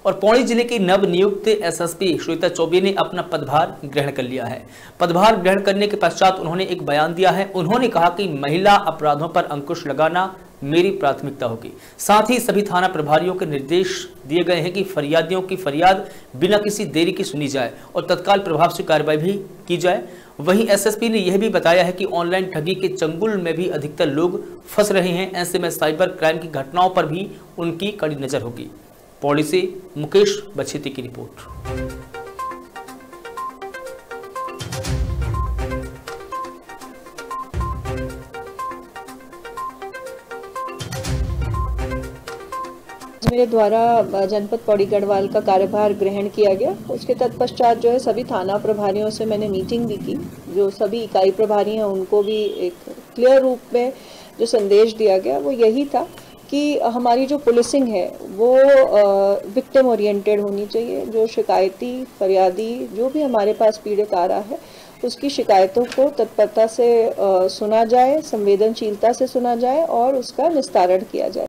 और पौड़ी जिले की नवनियुक्त एसएसपी श्वेता चौबे ने अपना पदभार ग्रहण कर लिया है। पदभार ग्रहण करने के पश्चात उन्होंने एक बयान दिया है। उन्होंने कहा कि महिला अपराधों पर अंकुश लगाना मेरी प्राथमिकता होगी। साथ ही सभी थाना प्रभारियों के निर्देश दिए गए हैं कि फरियादियों की फरियाद बिना किसी देरी की सुनी जाए और तत्काल प्रभाव से कार्रवाई भी की जाए। वहीं एसएसपी ने यह भी बताया है कि ऑनलाइन ठगी के चंगुल में भी अधिकतर लोग फंस रहे हैं। ऐसे में साइबर क्राइम की घटनाओं पर भी उनकी कड़ी नजर होगी। पौड़ी से मुकेश बछेती की रिपोर्ट। मेरे द्वारा जनपद पौड़ी गढ़वाल का कार्यभार ग्रहण किया गया। उसके तत्पश्चात जो है सभी थाना प्रभारियों से मैंने मीटिंग भी की। जो सभी इकाई प्रभारी हैं उनको भी एक क्लियर रूप में जो संदेश दिया गया वो यही था कि हमारी जो पुलिसिंग है वो विक्टिम ओरिएंटेड होनी चाहिए। जो शिकायती फरियादी जो भी हमारे पास पीड़ित आ रहा है उसकी शिकायतों को तत्परता से सुना जाए, संवेदनशीलता से सुना जाए और उसका निस्तारण किया जाए।